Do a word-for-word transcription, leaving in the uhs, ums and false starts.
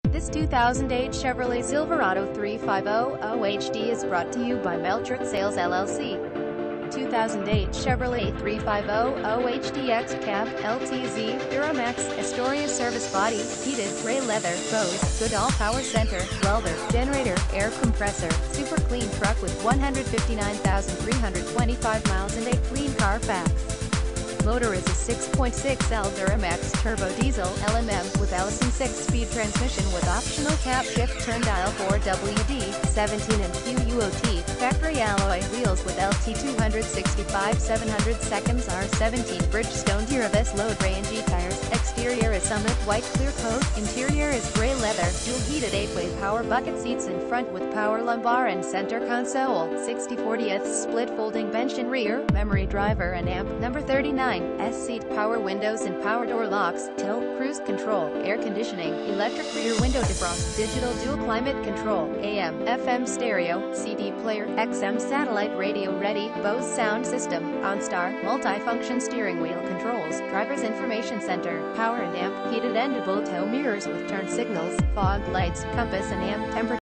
This two thousand eight Chevrolet Silverado three fifty O H D is brought to you by Meltrick Sales L L C. two thousand eight Chevrolet three fifty O H D X Cab, L T Z, Duramax, Astoria Service Body, Heated, Gray Leather, Bose, Goodall Power Center, Welder, Generator, Air Compressor, Super Clean Truck with one hundred fifty-nine thousand three hundred twenty-five miles and a clean Carfax. Motor is a six point six L Duramax Turbo Diesel L M M with Allison six-speed transmission with optional cap shift turn dial for W D, seventeen and Q U O T, factory alloy wheels with L T two sixty-five seven hundred seconds R seventeen Bridgestone Duravis load range tires. Exterior is Summit white clear coat, interior is gray leather, dual heated eight-way power bucket seats in front with power lumbar and center console, sixty fortieth split folding bench in rear, memory driver and amp. Number thirty-nine, S-seat power windows and power door locks, tilt, cruise control, air conditioning, electric rear window defrost, digital dual climate control, A M, F M stereo, C D player, X M satellite radio ready, Bose sound system, OnStar, multi-function steering wheel controls, driver's information center, power and amp, heated and dual tow mirrors with turn signals, fog lights, compass and amp temperature.